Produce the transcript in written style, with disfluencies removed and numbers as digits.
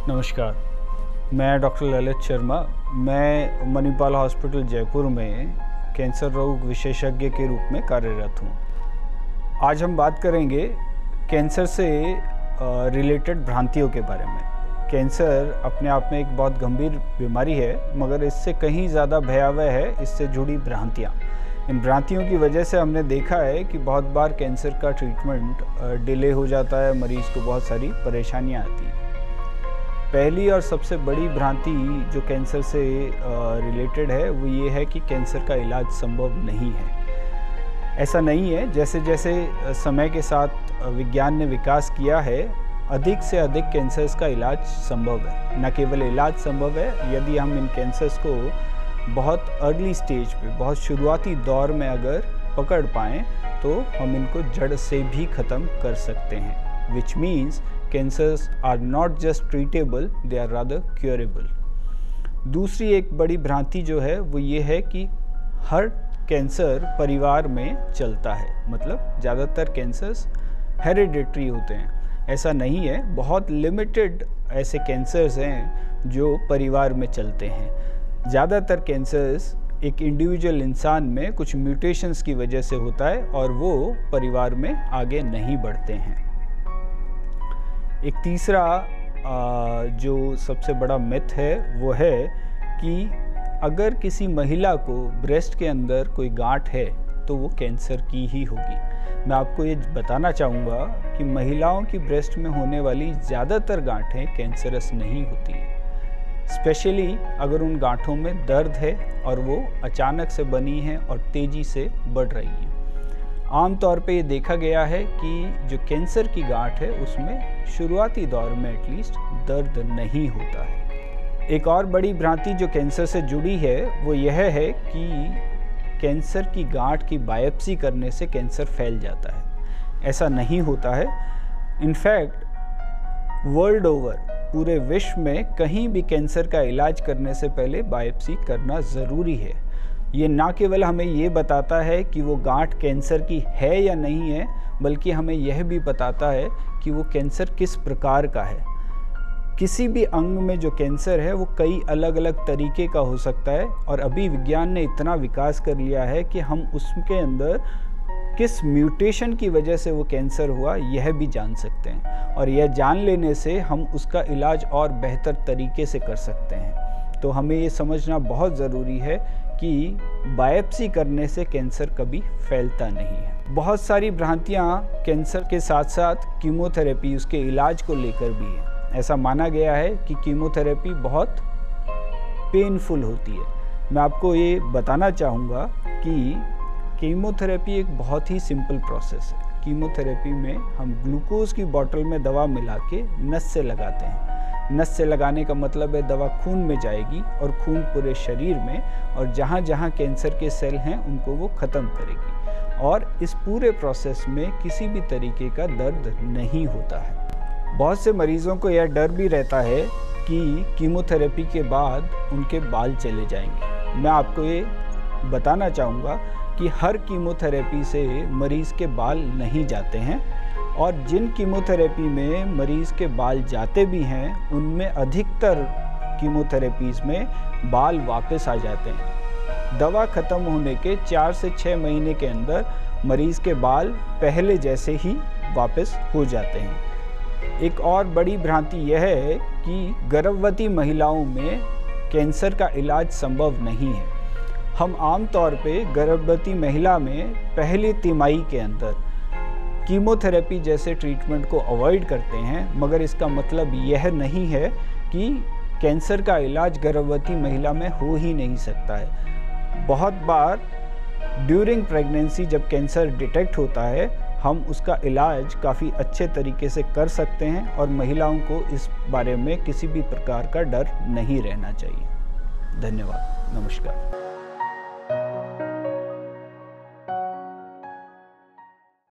नमस्कार, मैं डॉक्टर ललित शर्मा। मैं मणिपाल हॉस्पिटल जयपुर में कैंसर रोग विशेषज्ञ के रूप में कार्यरत हूँ। आज हम बात करेंगे कैंसर से रिलेटेड भ्रांतियों के बारे में। कैंसर अपने आप में एक बहुत गंभीर बीमारी है, मगर इससे कहीं ज़्यादा भयावह है इससे जुड़ी भ्रांतियाँ। इन भ्रांतियों की वजह से हमने देखा है कि बहुत बार कैंसर का ट्रीटमेंट डिले हो जाता है, मरीज़ को बहुत सारी परेशानियाँ आती हैं। पहली और सबसे बड़ी भ्रांति जो कैंसर से रिलेटेड है वो ये है कि कैंसर का इलाज संभव नहीं है। ऐसा नहीं है। जैसे जैसे समय के साथ विज्ञान ने विकास किया है, अधिक से अधिक कैंसर्स का इलाज संभव है। न केवल इलाज संभव है, यदि हम इन कैंसर्स को बहुत अर्ली स्टेज पे, बहुत शुरुआती दौर में अगर पकड़ पाएँ तो हम इनको जड़ से भी ख़त्म कर सकते हैं। Which means cancers are not just treatable, they are rather curable. दूसरी एक बड़ी भ्रांति जो है वो ये है कि हर कैंसर परिवार में चलता है, मतलब ज़्यादातर कैंसर्स हेरिडिटरी होते हैं। ऐसा नहीं है। बहुत लिमिटेड ऐसे कैंसर्स हैं जो परिवार में चलते हैं। ज़्यादातर कैंसर्स एक इंडिविजुअल इंसान में कुछ म्यूटेशंस की वजह से होता है और वो परिवार में आगे नहीं बढ़ते हैं। एक तीसरा जो सबसे बड़ा मिथ है वो है कि अगर किसी महिला को ब्रेस्ट के अंदर कोई गांठ है तो वो कैंसर की ही होगी। मैं आपको ये बताना चाहूँगा कि महिलाओं की ब्रेस्ट में होने वाली ज़्यादातर गांठें कैंसरस नहीं होती हैं, स्पेशली अगर उन गांठों में दर्द है और वो अचानक से बनी हैं और तेज़ी से बढ़ रही हैं। आमतौर पे ये देखा गया है कि जो कैंसर की गांठ है उसमें शुरुआती दौर में एटलीस्ट दर्द नहीं होता है। एक और बड़ी भ्रांति जो कैंसर से जुड़ी है वो यह है कि कैंसर की गांठ की बायोप्सी करने से कैंसर फैल जाता है। ऐसा नहीं होता है। इनफैक्ट वर्ल्ड ओवर, पूरे विश्व में कहीं भी कैंसर का इलाज करने से पहले बायोप्सी करना ज़रूरी है। ये ना केवल हमें ये बताता है कि वो गांठ कैंसर की है या नहीं है, बल्कि हमें यह भी बताता है कि वो कैंसर किस प्रकार का है। किसी भी अंग में जो कैंसर है वो कई अलग अलग तरीके का हो सकता है और अभी विज्ञान ने इतना विकास कर लिया है कि हम उसके अंदर किस म्यूटेशन की वजह से वो कैंसर हुआ यह भी जान सकते हैं, और यह जान लेने से हम उसका इलाज और बेहतर तरीके से कर सकते हैं। तो हमें ये समझना बहुत ज़रूरी है कि बायोप्सी करने से कैंसर कभी फैलता नहीं है। बहुत सारी भ्रांतियाँ कैंसर के साथ साथ कीमोथेरेपी, उसके इलाज को लेकर भी है। ऐसा माना गया है कि कीमोथेरेपी बहुत पेनफुल होती है। मैं आपको ये बताना चाहूँगा कि कीमोथेरेपी एक बहुत ही सिंपल प्रोसेस है। कीमोथेरेपी में हम ग्लूकोज की बोतल में दवा मिला के नस से लगाते हैं। नस से लगाने का मतलब है दवा खून में जाएगी और खून पूरे शरीर में, और जहाँ जहाँ कैंसर के सेल हैं उनको वो ख़त्म करेगी। और इस पूरे प्रोसेस में किसी भी तरीके का दर्द नहीं होता है। बहुत से मरीज़ों को यह डर भी रहता है कि कीमोथेरेपी के बाद उनके बाल चले जाएंगे। मैं आपको ये बताना चाहूँगा कि हर कीमोथेरेपी से मरीज़ के बाल नहीं जाते हैं, और जिन कीमोथेरेपी में मरीज़ के बाल जाते भी हैं उनमें अधिकतर कीमोथेरेपीज़ में बाल वापस आ जाते हैं। दवा ख़त्म होने के 4 से 6 महीने के अंदर मरीज़ के बाल पहले जैसे ही वापस हो जाते हैं। एक और बड़ी भ्रांति यह है कि गर्भवती महिलाओं में कैंसर का इलाज संभव नहीं है। हम आमतौर पे गर्भवती महिला में पहली तिमाही के अंदर कीमोथेरेपी जैसे ट्रीटमेंट को अवॉइड करते हैं, मगर इसका मतलब यह नहीं है कि कैंसर का इलाज गर्भवती महिला में हो ही नहीं सकता है। बहुत बार ड्यूरिंग प्रेगनेंसी जब कैंसर डिटेक्ट होता है, हम उसका इलाज काफ़ी अच्छे तरीके से कर सकते हैं और महिलाओं को इस बारे में किसी भी प्रकार का डर नहीं रहना चाहिए। धन्यवाद। नमस्कार।